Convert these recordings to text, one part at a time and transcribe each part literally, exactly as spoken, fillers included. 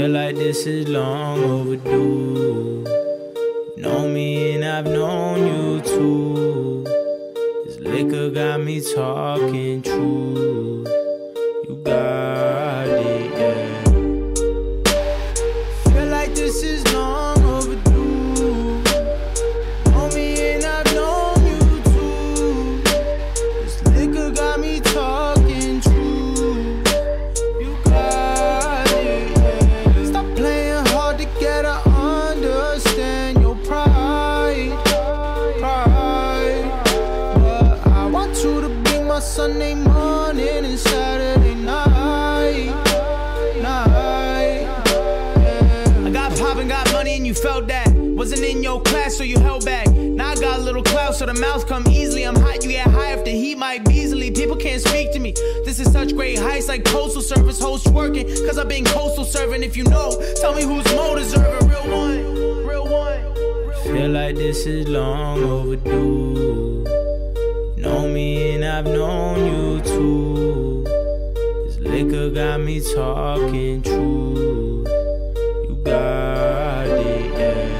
Feel like this is long overdue. You know me and I've known you too. This liquor got me talking truth. You got it, yeah. Feel like this is long overdue. Know me and I've known you too. This liquor got me talking true. You got it, yeah. Stop playing hard to get to understand your pride, pride. But I want you to be my Sunday morning and Saturday night, night. Yeah. I got pop and got money and you felt that. Wasn't in your class so you held back. Now I got a little clout so the mouth come easily. I'm hot, you get high if the heat might be easily. People can't speak to me. This is such great heights like postal service hosts working. Cause I've been coastal serving. If you know, tell me who's more deserving. Real one, real one. Feel like this is long overdue. You know me and I've known you too. This liquor got me talking truth. You got it, yeah.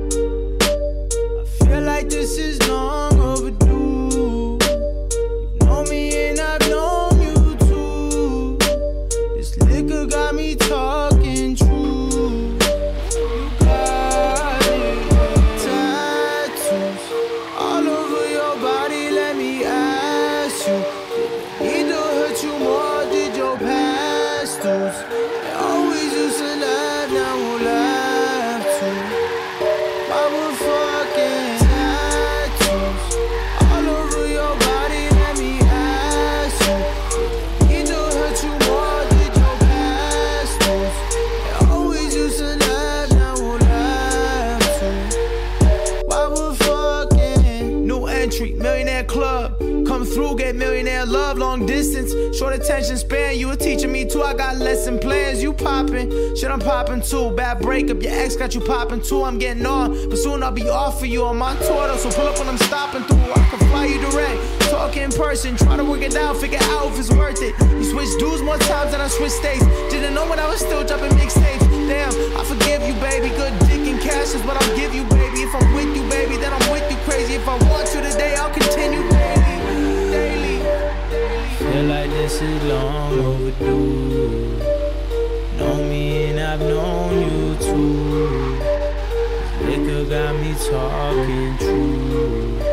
Feel like this is long overdue. You know me and I've known you too. This liquor got me talking true. You got it. Tattoos all over your body, let me ask you. Did it hurt you more, did your past dues? They always used to laugh, now won't laugh too. Why would fucking tattoos all over your body, let me ask you. Did it hurt you more, did your past dues? They always used to laugh, now won't laugh too. Why would fucking new entry, millionaire club. Come through, get millionaire love, long distance, short attention span. You were teaching me too. I got lesson plans. You popping, shit I'm popping too. Bad breakup, your ex got you popping too. I'm getting on, but soon I'll be off for you on my tour though. So pull up when I'm stopping through. I can fly you direct, talk in person, try to work it out, figure out if it's worth it. You switch dudes more times than I switch states. Didn't know when I was still dropping mixtapes. Damn, I forgive you, baby. Good dick and cash is what I'll give you, baby. If I'm with you, baby, then I'm with you crazy. If I want you today, I'll continue daily, daily. Feel like this is long overdue. Know me and I've known you too. This liquor got me talking true.